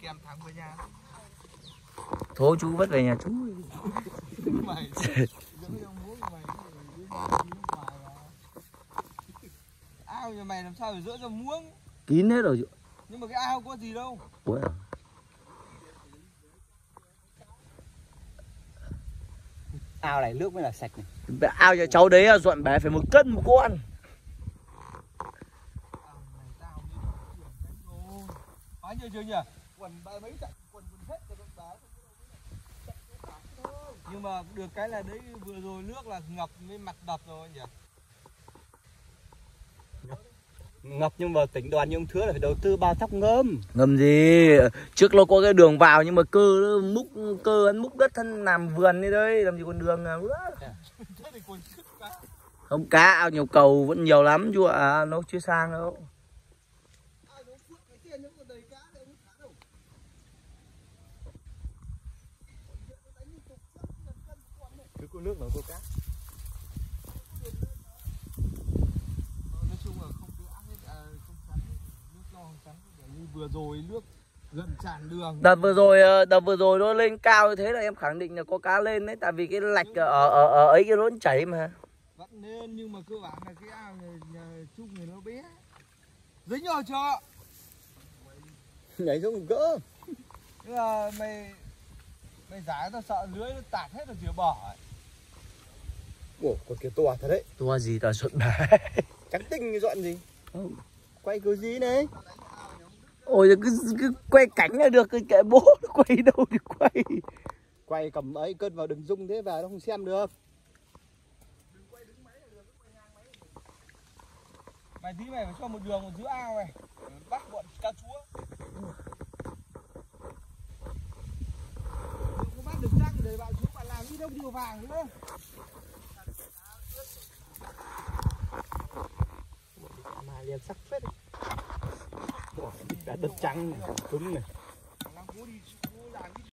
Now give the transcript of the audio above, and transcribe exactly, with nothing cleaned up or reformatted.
kèm thằng về nhà. Thôi chú vất về nhà chú. Mày ao nhà mày làm sao để dỡ ra muống? Kín hết rồi. Nhưng mà cái ao có gì đâu. Ủa à? Ao này nước mới là sạch này. Ao cho cháu đấy dọn bé phải một cân một con. Hóa nhiều chưa nhỉ? Quần ba mấy trận, quần quần hết rồi con đá. Nhưng mà được cái là đấy vừa rồi nước là ngập với mặt đập rồi nhỉ? Ngập nhưng mà tỉnh đoàn như ông Thứa là phải đầu tư bao thóc ngâm. Ngâm gì? Trước nó có cái đường vào nhưng mà cơ nó múc cơ ăn múc đất thân làm vườn đi đấy, làm gì còn đường nào nữa. Không, cá ao nhiều cầu vẫn nhiều lắm chú ạ, à, nó chưa sang đâu. Cứ có nước nó có cá. Nói chung là không có ác hết, à, không chắn nước to không chắn, như vừa rồi nước gần tràn đường. Đợt vừa rồi đợt vừa rồi nó lên cao như thế là em khẳng định là có cá lên đấy, tại vì cái lạch ở ở ở ấy cái nó chảy mà. Vẫn nên nhưng mà cơ bản là cái ao nhà, nhà chung thì nó bé. Dính rồi chưa? Nhảy xuống gỡ. Thế là mày mày giải tao sợ lưới nó tạt hết rồi chịu bỏ ấy. Ủa, còn kiểu to thật đấy. To gì tao suốt bà. Trắng tinh dọn gì? Ừ. Quay kiểu gì này? Ôi cứ, cứ quay cảnh là được, cứ kệ bố nó quay đâu thì quay. Quay cầm ấy cân vào đừng rung thế vào nó không xem được. Mày tí mày phải cho một đường ở giữa ao này, bắt bọn cá chúa. Đừng có bắt được rác để bạn chú bạn làm như đông điều vàng nữa. Mà liền sắc phết đấy. Đã đất trắng này, cứng này.